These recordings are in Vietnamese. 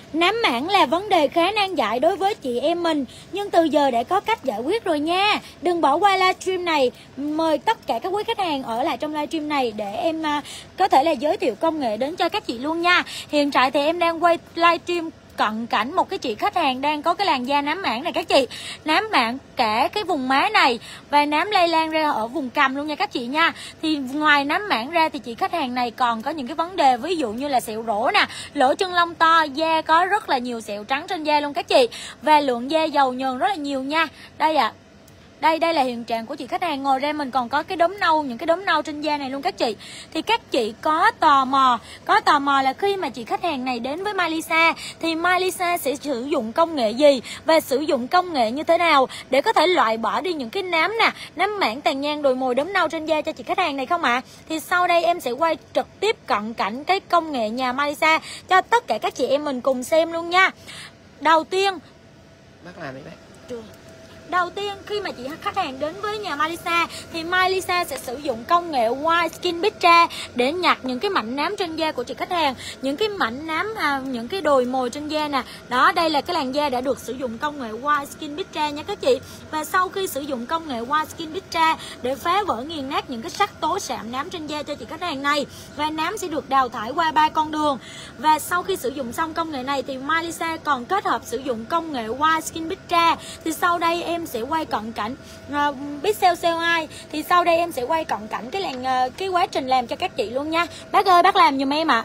Nám mảng là vấn đề khá nan giải đối với chị em mình, nhưng từ giờ đã có cách giải quyết rồi nha. Đừng bỏ qua livestream này. Mời tất cả các quý khách hàng ở lại trong livestream này để em có thể là giới thiệu công nghệ đến cho các chị luôn nha. Hiện tại thì em đang quay livestream cận cảnh một cái chị khách hàng đang có cái làn da nám mảng này các chị. Nám mảng cả cái vùng má này và nám lây lan ra ở vùng cằm luôn nha các chị nha. Thì ngoài nám mảng ra thì chị khách hàng này còn có những cái vấn đề ví dụ như là sẹo rỗ nè, lỗ chân lông to, da có rất là nhiều sẹo trắng trên da luôn các chị. Và lượng da dầu nhờn rất là nhiều nha. Đây ạ. Đây là hiện trạng của chị khách hàng. Ngồi ra mình còn có cái đốm nâu, những cái đốm nâu trên da này luôn các chị. Thì các chị có tò mò là khi mà chị khách hàng này đến với Mylisa thì Mylisa sẽ sử dụng công nghệ gì và sử dụng công nghệ như thế nào để có thể loại bỏ đi những cái nám nè, nám mảng, tàn nhang, đồi mồi, đốm nâu trên da cho chị khách hàng này không ạ? Thì sau đây em sẽ quay trực tiếp cận cảnh cái công nghệ nhà Mylisa cho tất cả các chị em mình cùng xem luôn nha. Đầu tiên bác làm đi bác. Đầu tiên khi mà chị khách hàng đến với nhà Mylisa thì Mylisa sẽ sử dụng công nghệ White Skin Pizza để nhặt những cái mảnh nám trên da của chị khách hàng, những cái mảnh nám, những cái đồi mồi trên da nè. Đó, đây là cái làn da đã được sử dụng công nghệ White Skin Pizza nha các chị. Và sau khi sử dụng công nghệ White Skin Pizza để phá vỡ nghiền nát những cái sắc tố sạm nám trên da cho chị khách hàng này, và nám sẽ được đào thải qua 3 con đường. Và sau khi sử dụng xong công nghệ này thì Mylisa còn kết hợp sử dụng công nghệ White Skin Pizza. Thì sau đây em sẽ quay cận cảnh Pixel CO2. Thì sau đây em sẽ quay cận cảnh cái quá trình làm cho các chị luôn nha. Bác ơi, bác làm giùm em ạ.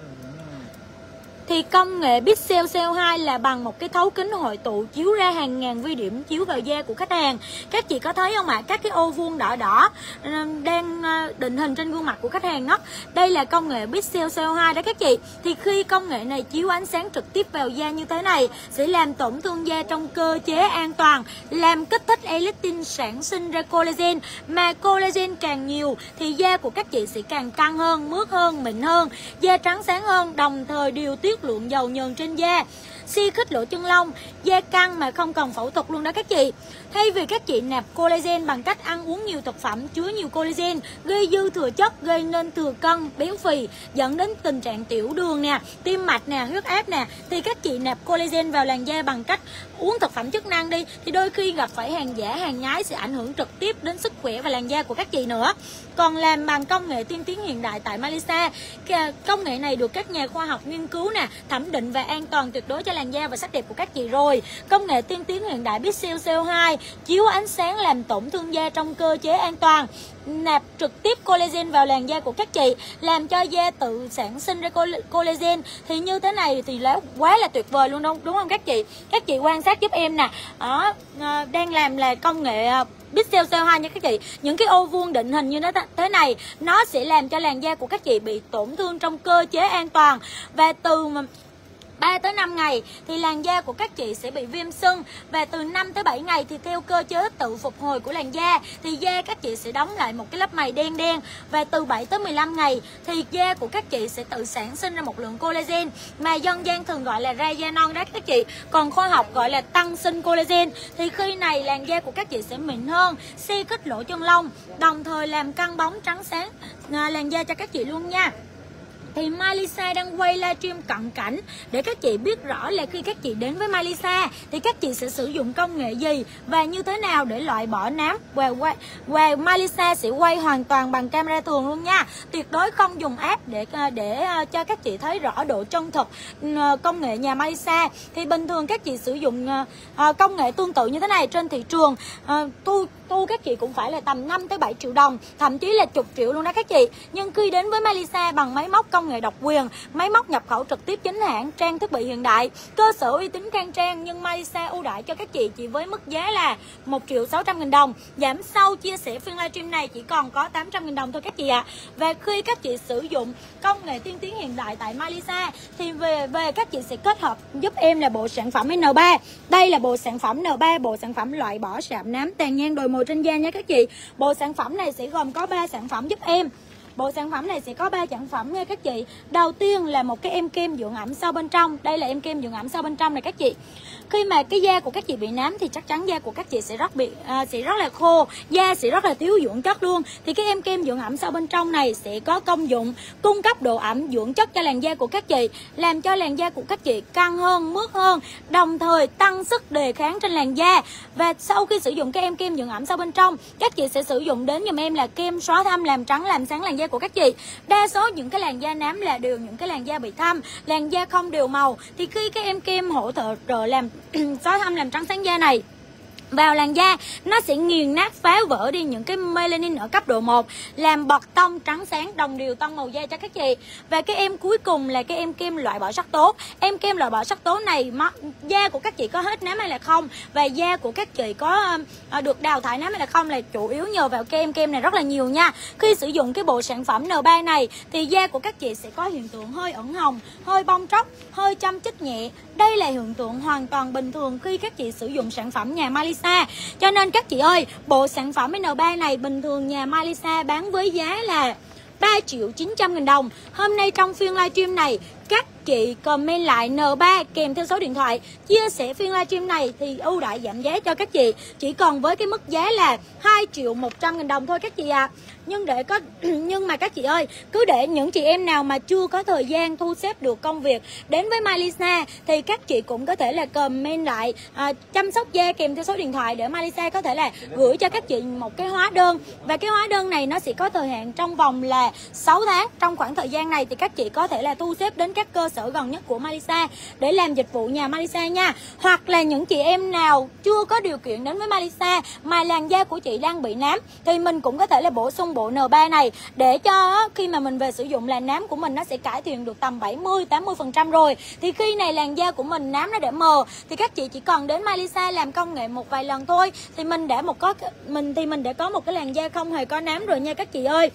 Thì công nghệ Pixel CO2 là bằng một cái thấu kính hội tụ chiếu ra hàng ngàn vi điểm chiếu vào da của khách hàng. Các chị có thấy không ạ? Các cái ô vuông đỏ đỏ đang định hình trên gương mặt của khách hàng đó. Đây là công nghệ Pixel CO2 đó các chị. Thì khi công nghệ này chiếu ánh sáng trực tiếp vào da như thế này sẽ làm tổn thương da trong cơ chế an toàn, làm kích thích elastin sản sinh ra collagen. Mà collagen càng nhiều thì da của các chị sẽ càng căng hơn, mướt hơn, mịn hơn, da trắng sáng hơn, đồng thời điều tiết lượng dầu nhờn trên da, si khít lỗ chân lông, da căng mà không cần phẫu thuật luôn đó các chị. Thay vì các chị nạp collagen bằng cách ăn uống nhiều thực phẩm chứa nhiều collagen, gây dư thừa chất, gây nên thừa cân, béo phì, dẫn đến tình trạng tiểu đường nè, tim mạch nè, huyết áp nè, thì các chị nạp collagen vào làn da bằng cách uống thực phẩm chức năng đi, thì đôi khi gặp phải hàng giả, hàng nhái sẽ ảnh hưởng trực tiếp đến sức khỏe và làn da của các chị nữa. Còn làm bằng công nghệ tiên tiến hiện đại tại Mylisa, công nghệ này được các nhà khoa học nghiên cứu nè, thẩm định và an toàn tuyệt đối cho làn da và sắc đẹp của các chị rồi. Công nghệ tiên tiến hiện đại Pixel CO2 chiếu ánh sáng làm tổn thương da trong cơ chế an toàn, nạp trực tiếp collagen vào làn da của các chị, làm cho da tự sản sinh ra collagen. Thì như thế này thì quá là tuyệt vời luôn, đúng không các chị? Các chị quan sát giúp em nè. Đó, đang làm là công nghệ Pixel CO2 nha các chị. Những cái ô vuông định hình như thế này nó sẽ làm cho làn da của các chị bị tổn thương trong cơ chế an toàn, và từ 3 tới 5 ngày thì làn da của các chị sẽ bị viêm sưng, và từ 5 tới 7 ngày thì theo cơ chế tự phục hồi của làn da thì da các chị sẽ đóng lại một cái lớp mày đen đen, và từ 7 tới 15 ngày thì da của các chị sẽ tự sản sinh ra một lượng collagen mà dân gian thường gọi là ra da non đó các chị, còn khoa học gọi là tăng sinh collagen. Thì khi này làn da của các chị sẽ mịn hơn, si khít lỗ chân lông, đồng thời làm căng bóng trắng sáng làn da cho các chị luôn nha. Thì Mylisa đang quay livestream cận cảnh để các chị biết rõ là khi các chị đến với Mylisa thì các chị sẽ sử dụng công nghệ gì và như thế nào để loại bỏ nám. Và Mylisa sẽ quay hoàn toàn bằng camera thường luôn nha, tuyệt đối không dùng app để cho các chị thấy rõ độ chân thực công nghệ nhà Mylisa. Thì bình thường các chị sử dụng công nghệ tương tự như thế này trên thị trường, thu các chị cũng phải là tầm 5 tới 7 triệu đồng, thậm chí là chục triệu luôn đó các chị. Nhưng khi đến với Mylisa bằng máy móc công nghệ độc quyền, máy móc nhập khẩu trực tiếp chính hãng, trang thiết bị hiện đại, cơ sở uy tín khang trang, nhưng Mylisa ưu đãi cho các chị chỉ với mức giá là 1.600.000 đồng. Giảm sau chia sẻ phiên livestream này chỉ còn có 800.000 đồng thôi các chị ạ. Và khi các chị sử dụng công nghệ tiên tiến hiện đại tại Mylisa thì về các chị sẽ kết hợp giúp em là bộ sản phẩm N3. Đây là bộ sản phẩm N3, bộ sản phẩm loại bỏ sạm nám, tàn nhang, đồi mồi trên da nha các chị. Bộ sản phẩm này sẽ gồm có 3 sản phẩm giúp em. Bộ sản phẩm này sẽ có 3 sản phẩm nha các chị. Đầu tiên là một cái em kem dưỡng ẩm sau bên trong. Đây là em kem dưỡng ẩm sau bên trong này các chị. Khi mà cái da của các chị bị nám thì chắc chắn da của các chị sẽ rất là khô, da sẽ rất là thiếu dưỡng chất luôn. Thì cái em kem dưỡng ẩm sau bên trong này sẽ có công dụng cung cấp độ ẩm dưỡng chất cho làn da của các chị, làm cho làn da của các chị căng hơn, mướt hơn, đồng thời tăng sức đề kháng trên làn da. Và sau khi sử dụng cái em kem dưỡng ẩm sau bên trong, các chị sẽ sử dụng đến giùm em là kem xóa thâm, làm trắng làm sáng làn da của các chị. Đa số những cái làn da nám là đều những cái làn da bị thâm, làn da không đều màu, thì khi cái em kem hỗ trợ làm xóa thâm làm trắng sáng da này vào làn da, nó sẽ nghiền nát phá vỡ đi những cái melanin ở cấp độ 1, làm bật tông trắng sáng, đồng đều tông màu da cho các chị. Và cái em cuối cùng là cái em kem loại bỏ sắc tố. Em kem loại bỏ sắc tố này da của các chị có hết nám hay là không, và da của các chị có được đào thải nám hay là không là chủ yếu nhờ vào cái em kem này rất là nhiều nha. Khi sử dụng cái bộ sản phẩm N3 này thì da của các chị sẽ có hiện tượng hơi ửng hồng, hơi bong tróc, hơi châm chích nhẹ. Đây là hiện tượng hoàn toàn bình thường khi các chị sử dụng sản phẩm nhà Malisa. Cho nên các chị ơi, bộ sản phẩm N3 này bình thường nhà Malisa bán với giá là 3.900.000 đồng. Hôm nay trong phiên livestream này, các chị comment lại N3 kèm theo số điện thoại chia sẻ phiên livestream này thì ưu đãi giảm giá cho các chị chỉ còn với cái mức giá là 2.100.000 đồng thôi các chị ạ. Nhưng mà các chị ơi, cứ để những chị em nào mà chưa có thời gian thu xếp được công việc đến với Malisa thì các chị cũng có thể là comment lại chăm sóc da kèm theo số điện thoại để Malisa có thể là gửi cho các chị một cái hóa đơn. Và cái hóa đơn này nó sẽ có thời hạn trong vòng là 6 tháng. Trong khoảng thời gian này thì các chị có thể là thu xếp đến các cơ sở gần nhất của Malisa để làm dịch vụ nhà Malisa nha. Hoặc là những chị em nào chưa có điều kiện đến với Malisa mà làn da của chị đang bị nám thì mình cũng có thể là bổ sung bộ N3 này để cho khi mà mình về sử dụng là nám của mình nó sẽ cải thiện được tầm 70-80% rồi. Thì khi này làn da của mình nám nó để mờ thì các chị chỉ cần đến Malisa làm công nghệ một vài lần thôi thì mình đã có một cái làn da không hề có nám rồi nha các chị ơi.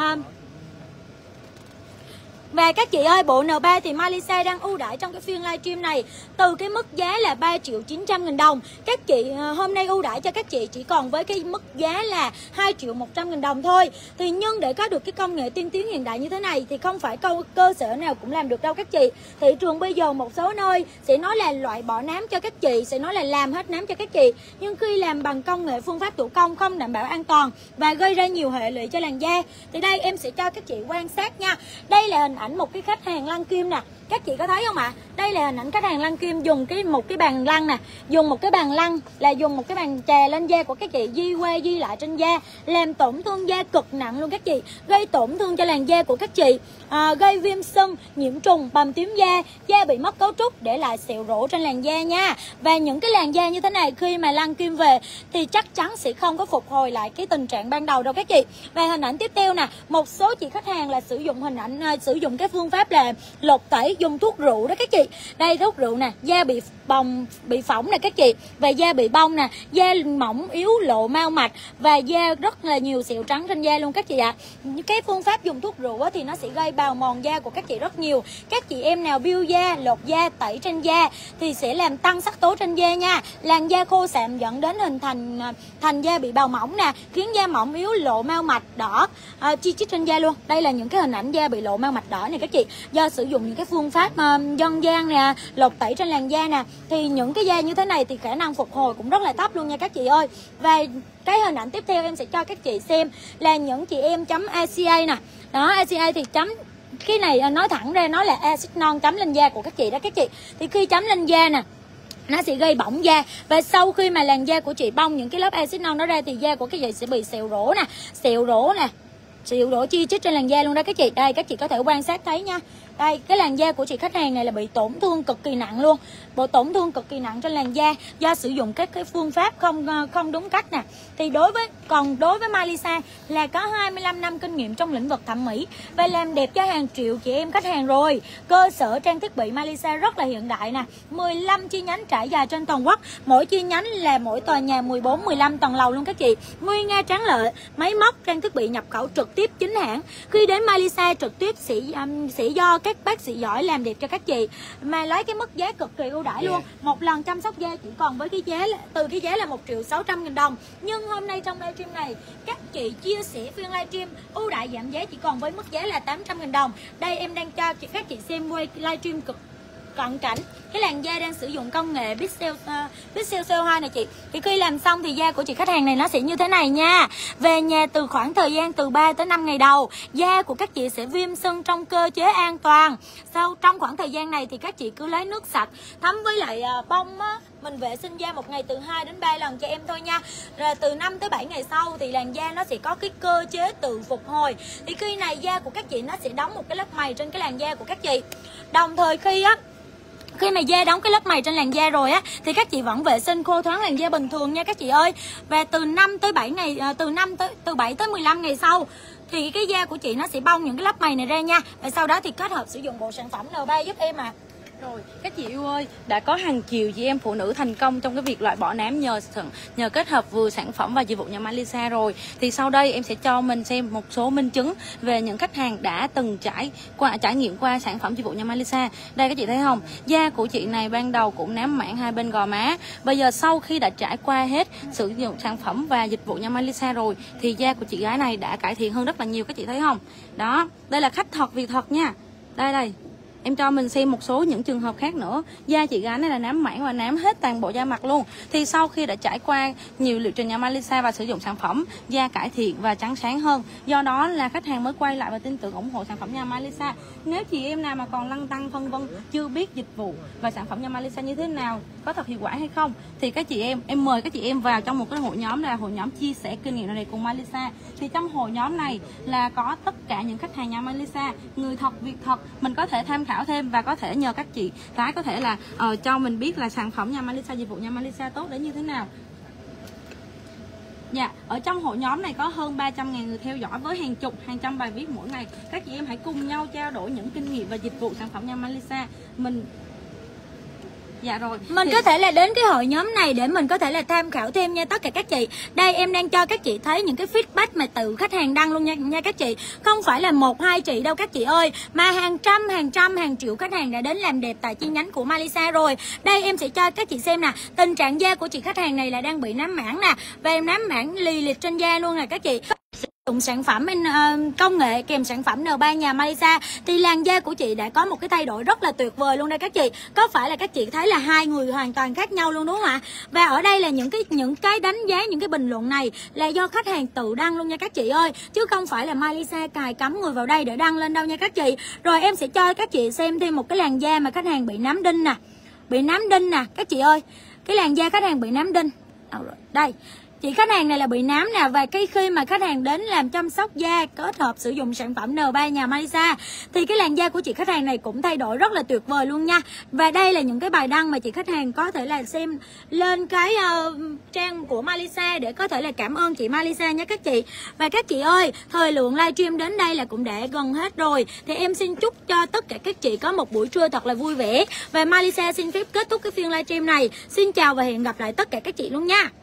Và các chị ơi, bộ N3 thì Malisa đang ưu đãi trong cái phiên livestream này từ cái mức giá là 3.900.000 đồng. Các chị hôm nay ưu đãi cho các chị chỉ còn với cái mức giá là 2.100.000 đồng thôi. Thì nhưng để có được cái công nghệ tiên tiến hiện đại như thế này thì không phải cơ sở nào cũng làm được đâu các chị. Thị trường bây giờ một số nơi sẽ nói là loại bỏ nám cho các chị, sẽ nói là làm hết nám cho các chị. Nhưng khi làm bằng công nghệ phương pháp thủ công không đảm bảo an toàn và gây ra nhiều hệ lụy cho làn da. Thì đây em sẽ cho các chị quan sát nha. Đây là hình ảnh một cái khách hàng lăn kim nè. Các chị có thấy không ạ? Đây là hình ảnh khách hàng lăn kim dùng một cái bàn lăn nè, dùng một cái bàn lăn là dùng một cái bàn chà lên da của các chị, di qua di lại trên da, làm tổn thương da cực nặng luôn các chị, gây tổn thương cho làn da của các chị, gây viêm sưng, nhiễm trùng, bầm tím da, da bị mất cấu trúc để lại sẹo rỗ trên làn da nha. Và những cái làn da như thế này khi mà lăn kim về thì chắc chắn sẽ không có phục hồi lại cái tình trạng ban đầu đâu các chị. Và hình ảnh tiếp theo nè, một số chị khách hàng là sử dụng cái phương pháp là lột tẩy, dùng thuốc rượu đó các chị. Đây thuốc rượu nè, da bị bị phỏng nè các chị, và da bị bong nè, da mỏng yếu lộ mao mạch và da rất là nhiều sẹo trắng trên da luôn các chị ạ. Cái phương pháp dùng thuốc rượu thì nó sẽ gây bào mòn da của các chị rất nhiều. Các chị em nào biêu da, lột da, tẩy trên da thì sẽ làm tăng sắc tố trên da nha. Làn da khô sạm dẫn đến hình thành da bị bào mỏng nè, khiến da mỏng yếu, lộ mao mạch đỏ, chi chít trên da luôn. Đây là những cái hình ảnh da bị lộ mao mạch đỏ này các chị, do sử dụng những cái phương pháp dân gian nè, lột tẩy trên làn da nè, thì những cái da như thế này thì khả năng phục hồi cũng rất là thấp luôn nha các chị ơi. Và cái hình ảnh tiếp theo em sẽ cho các chị xem là những chị em chấm ACA nè. Đó, ACA thì chấm cái này nói thẳng ra nó là axit non chấm lên da của các chị đó các chị. Thì khi chấm lên da nè, nó sẽ gây bỏng da, và sau khi mà làn da của chị bong những cái lớp axit non đó ra thì da của các chị sẽ bị sẹo rỗ nè, sẹo rỗ chi chít trên làn da luôn đó các chị. Đây các chị có thể quan sát thấy nha. Đây, cái làn da của chị khách hàng này là bị tổn thương cực kỳ nặng luôn. Bộ tổn thương cực kỳ nặng trên làn da do sử dụng các cái phương pháp không đúng cách nè. Thì đối với Malisa là có 25 năm kinh nghiệm trong lĩnh vực thẩm mỹ và làm đẹp cho hàng triệu chị em khách hàng rồi. Cơ sở trang thiết bị Malisa rất là hiện đại nè, 15 chi nhánh trải dài trên toàn quốc. Mỗi chi nhánh là mỗi tòa nhà 14-15 tầng lầu luôn các chị. Nguy nga tráng lệ, máy móc, trang thiết bị nhập khẩu trực tiếp chính hãng. Khi đến Malisa trực tiếp sẽ do các các bác sĩ giỏi làm đẹp cho các chị, mà lấy cái mức giá cực kỳ ưu đãi luôn. Một lần chăm sóc da chỉ còn với cái giá từ cái giá là 1.600.000 đồng. Nhưng hôm nay trong livestream này các chị chia sẻ phiên livestream ưu đãi giảm giá chỉ còn với mức giá là 800.000 đồng. Đây em đang cho các chị xem quay livestream cực cận cảnh cái làn da đang sử dụng công nghệ Pixel CO2 này chị. Thì khi làm xong thì da của chị khách hàng này nó sẽ như thế này nha. Về nhà từ khoảng thời gian từ 3 tới 5 ngày đầu, da của các chị sẽ viêm sưng trong cơ chế an toàn. Sau trong khoảng thời gian này thì các chị cứ lấy nước sạch thấm với lại bông á, mình vệ sinh da một ngày từ 2 đến 3 lần cho em thôi nha. Rồi từ 5 tới 7 ngày sau thì làn da nó sẽ có cái cơ chế tự phục hồi. Thì khi này da của các chị nó sẽ đóng một cái lớp mày trên cái làn da của các chị. Đồng thời khi mà da đóng cái lớp mày trên làn da rồi á thì các chị vẫn vệ sinh khô thoáng làn da bình thường nha các chị ơi. Và từ 5 tới 7 ngày từ 7 tới 15 ngày sau thì cái da của chị nó sẽ bong những cái lớp mày này ra nha. Và sau đó thì kết hợp sử dụng bộ sản phẩm N3 giúp em ạ. Rồi, các chị yêu ơi, đã có hàng triệu chị em phụ nữ thành công trong cái việc loại bỏ nám nhờ kết hợp vừa sản phẩm và dịch vụ nhà Malisa rồi. Thì sau đây em sẽ cho mình xem một số minh chứng về những khách hàng đã từng trải nghiệm qua sản phẩm dịch vụ nhà Malisa. Đây các chị thấy không? Da của chị này ban đầu cũng nám mảng hai bên gò má. Bây giờ sau khi đã trải qua hết sử dụng sản phẩm và dịch vụ nhà Malisa rồi thì da của chị gái này đã cải thiện hơn rất là nhiều, các chị thấy không? Đó, đây là khách thật việc thật nha. Đây. Em cho mình xem một số những trường hợp khác nữa. Da chị gái này là nám mảng và nám hết toàn bộ da mặt luôn. Thì sau khi đã trải qua nhiều liệu trình nhà Malisa và sử dụng sản phẩm, da cải thiện và trắng sáng hơn. Do đó là khách hàng mới quay lại và tin tưởng ủng hộ sản phẩm nhà Malisa. Nếu chị em nào mà còn lăn tăn phân vân, chưa biết dịch vụ và sản phẩm nhà Malisa như thế nào, có thật hiệu quả hay không, thì các chị em mời các chị em vào trong một cái hội nhóm là hội nhóm chia sẻ kinh nghiệm này cùng Malisa. Thì trong hội nhóm này là có tất cả những khách hàng nhà Malisa, người thật việc thật, mình có thể tham khảo thêm và có thể nhờ các chị gái có thể là cho mình biết là sản phẩm nhà Malisa, dịch vụ nhà Malisa tốt đến như thế nào. Dạ, ở trong hội nhóm này có hơn 300.000 người theo dõi với hàng chục, hàng trăm bài viết mỗi ngày. Các chị em hãy cùng nhau trao đổi những kinh nghiệm và dịch vụ sản phẩm nhà Malisa. Dạ rồi. Mình có thể là đến cái hội nhóm này để mình có thể là tham khảo thêm nha tất cả các chị. Đây em đang cho các chị thấy những cái feedback mà từ khách hàng đăng luôn nha các chị. Không phải là 1-2 chị đâu các chị ơi, mà hàng trăm, hàng triệu khách hàng đã đến làm đẹp tại chi nhánh của Malisa rồi. Đây em sẽ cho các chị xem nè, tình trạng da của chị khách hàng này là đang bị nám mảng nè, và nám mảng lì liệt trên da luôn nè các chị. Dùng sản phẩm công nghệ kèm sản phẩm N3 nhà Malisa thì làn da của chị đã có một cái thay đổi rất là tuyệt vời luôn đây các chị. Có phải là các chị thấy là hai người hoàn toàn khác nhau luôn đúng không ạ? Và ở đây là những cái đánh giá, những cái bình luận này là do khách hàng tự đăng luôn nha các chị ơi, chứ không phải là Malisa cài cắm người vào đây để đăng lên đâu nha các chị. Rồi em sẽ cho các chị xem thêm một cái làn da mà khách hàng bị nám đinh nè, các chị ơi. Cái làn da khách hàng bị nám đinh. Đây. Chị khách hàng này là bị nám nè, và khi mà khách hàng đến làm chăm sóc da kết hợp sử dụng sản phẩm N3 nhà Malisa thì cái làn da của chị khách hàng này cũng thay đổi rất là tuyệt vời luôn nha. Và đây là những cái bài đăng mà chị khách hàng có thể là xem lên cái trang của Malisa để có thể là cảm ơn chị Malisa nha các chị. Và các chị ơi, thời lượng livestream đến đây là cũng đã gần hết rồi. Thì em xin chúc cho tất cả các chị có một buổi trưa thật là vui vẻ. Và Malisa xin phép kết thúc cái phiên livestream này. Xin chào và hẹn gặp lại tất cả các chị luôn nha.